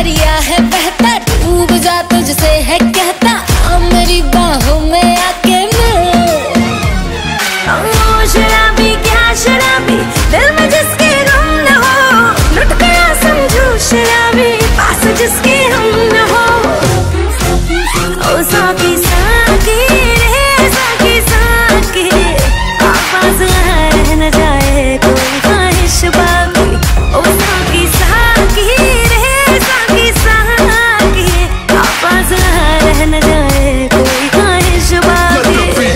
दरिया है बहता, डूब जा तुझसे है कहता, आ मेरी बाहों में आके मिल। ओ शराबी क्या शराबी, दिल में जिसके गम न हो, लुट गया समझो शराबी, पास जिसके हम न हो। ओ साकी साकी रे साकी साकी, पास रह न जाए कोई ख्वाहिश बाकी। ओ साकी साकी रे साकी साकी, पास रह न जाए कोई ख्वाहिश बाकी।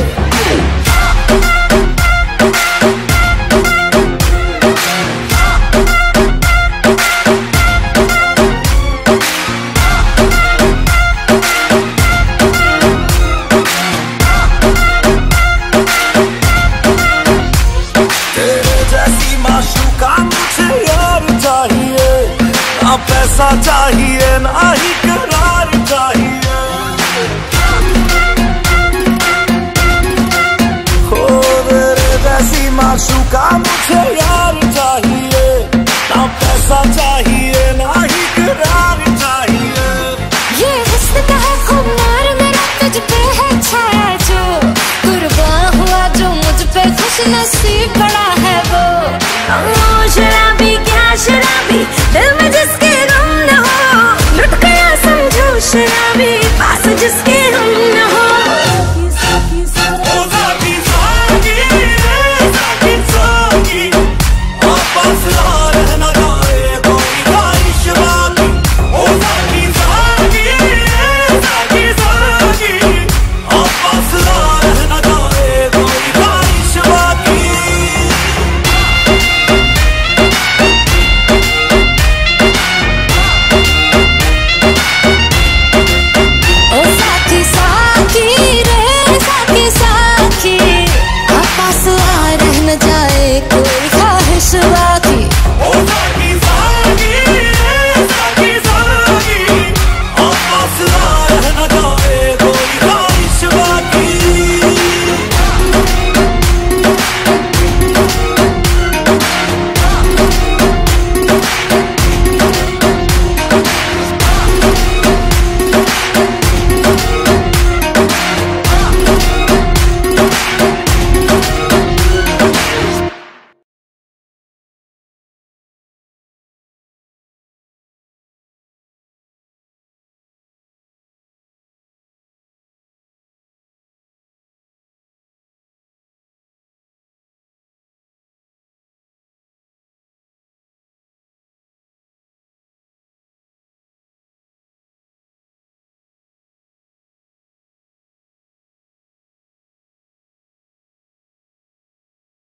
पैसा चाहिए ना ही करार चाहिए, हो तेरे जैसी माशूका मुझे यार चाहिए, ना पैसा चाहिए ना ही करार चाहिए। ये हुस्न का है खुमार मेरा, तुझ पे है छाया जो, कुर्बान हुआ जो मुझ पे खुश नसीब बड़ा है वो। ओ शराबी क्या शराबी, दिल में जिसके गम न हो, लुट गया समझो शराबी,